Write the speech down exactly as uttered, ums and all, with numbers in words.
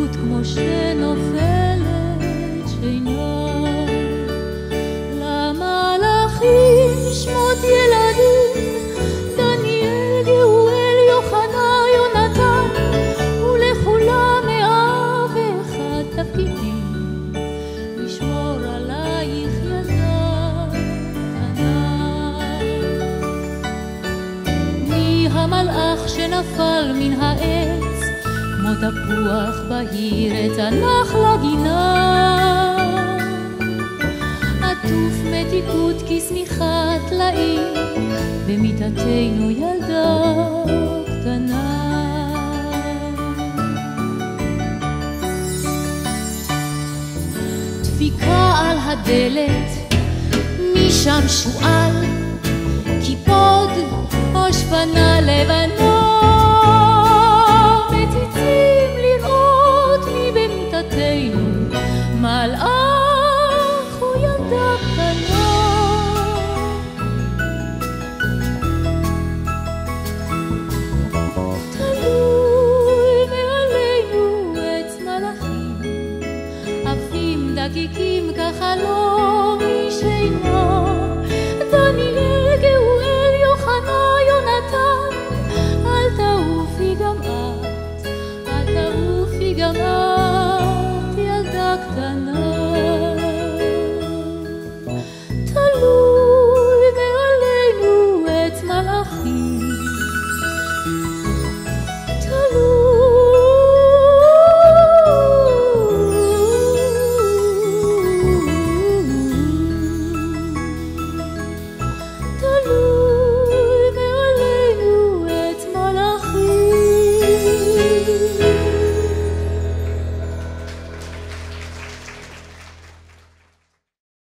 מתיקות כמו שנופלת שינה. למלאכים שמות ילדים, דניאל, גאואל, יוחנה, יונתן, ולכולם מאה ואחד תפקידים, לשמור עלייך ילדה קטנה. מי המלאך שנפל מן העץ, כמו תפוח בהיר את הנח לגינה, עטוף מתיקות כשמיכת טלאים, במיטתנו ילדה קטנה. דפיקה על הדלת, משם שועל, קיפוד או שפנה לבנה, מציצים לראות מי במיטתנו מלאך או ילדה קטנה. תלוי מעלינו עץ מלאכים, עפים דקיקים כחלום משינה, דניאל, גאואל, יוחנה, יונתן, אל תעופי גם את, אל תעופי גם את, ילדה קטנה.